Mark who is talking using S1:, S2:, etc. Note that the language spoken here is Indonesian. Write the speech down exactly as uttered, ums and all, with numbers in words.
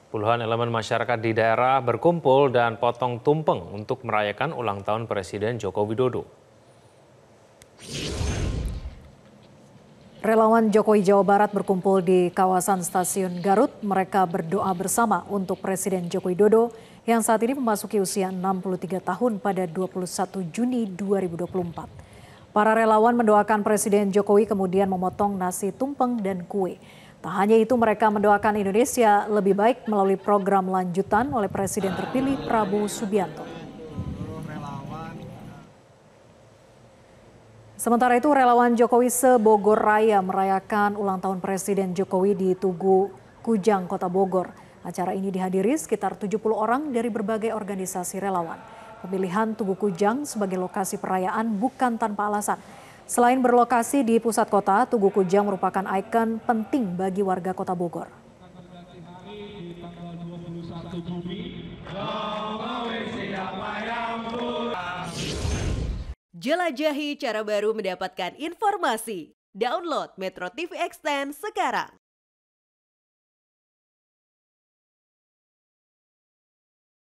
S1: Puluhan elemen masyarakat di daerah berkumpul dan potong tumpeng untuk merayakan ulang tahun Presiden Joko Widodo.
S2: Relawan Jokowi Jawa Barat berkumpul di kawasan Stasiun Garut. Mereka berdoa bersama untuk Presiden Joko Widodo yang saat ini memasuki usia enam puluh tiga tahun pada dua puluh satu Juni dua ribu dua puluh empat. Para relawan mendoakan Presiden Jokowi kemudian memotong nasi tumpeng dan kue. Tak hanya itu, mereka mendoakan Indonesia lebih baik melalui program lanjutan oleh Presiden terpilih Prabowo Subianto. Sementara itu, relawan Jokowi se-Bogor Raya merayakan ulang tahun Presiden Jokowi di Tugu Kujang, Kota Bogor. Acara ini dihadiri sekitar tujuh puluh orang dari berbagai organisasi relawan. Pemilihan Tugu Kujang sebagai lokasi perayaan bukan tanpa alasan. Selain berlokasi di pusat kota, Tugu Kujang merupakan ikon penting bagi warga Kota Bogor.
S3: Jelajahi cara baru mendapatkan informasi. Download Metro T V Extend sekarang.